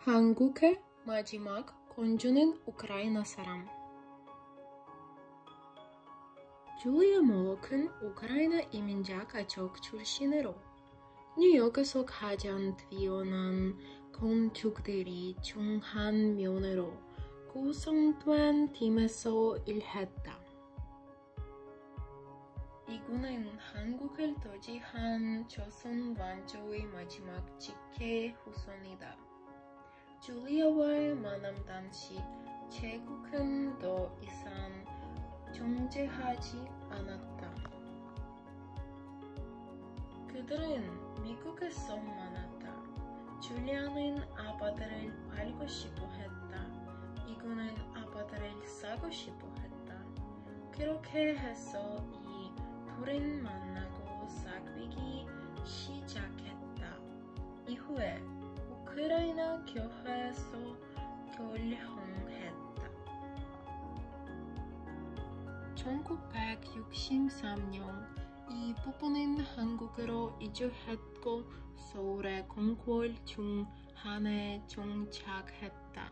한국의 마지막 공주는 우크라이나 사람. 줄리아 몰로크는 우크라이나 이민자 가족 출신으로 뉴욕에서 가장 뛰어난 건축들이 중 한 명으로 구성된 팀에서 일했다. 이군은 한국을 도지한 조선 왕조의 마지막 직계 후손이다. 줄리아와의 만남 당시 제국은 더 이상 존재하지 않았다. 그들은 미국에서 만났다. 줄리아는 아빠들을 알고 싶어 했다. 이군은 아빠들을 사고 싶어 했다. 그렇게 해서 이 둘은 만나고 사귀기 시작했다. 이후에 우크라이나 교회에서 결혼했다. 1963년 이 부부는 한국으로 이주했고 서울의 궁궐 중 하나에 정착했다.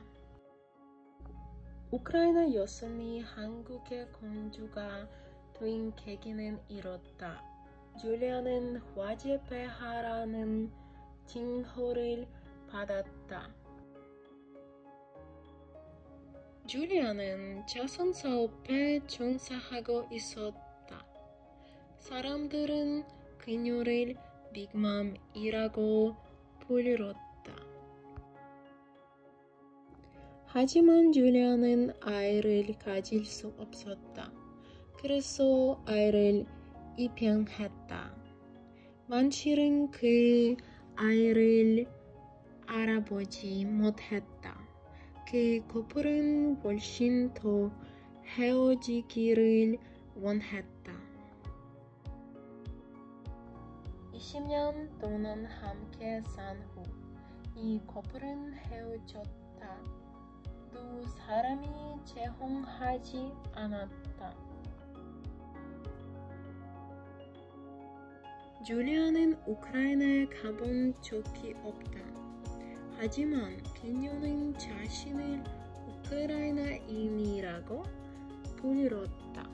우크라이나 여성이 한국의 공주가 된 계기는 이렇다. 줄리아는 화재폐하라는 칭호를 받았다. 줄리아는 자선사업에 종사하고 있었다. 사람들은 그녀를 빅맘이라고 불렀다. 하지만 줄리아는 아이를 가질 수 없었다. 그래서 아이를 입양했다. 만실은 그 아이를 알아보지 못했다. 그 커플은 훨씬 더 헤어지기를 원했다. 20년 동안 함께 산 후 이 커플은 헤어졌다. 두 사람이 재혼하지 않았다. 줄리아는 우크라이나에 가본 적이 없다. 하지만 그녀는 자신을 우크라이나인이라고 불렀다.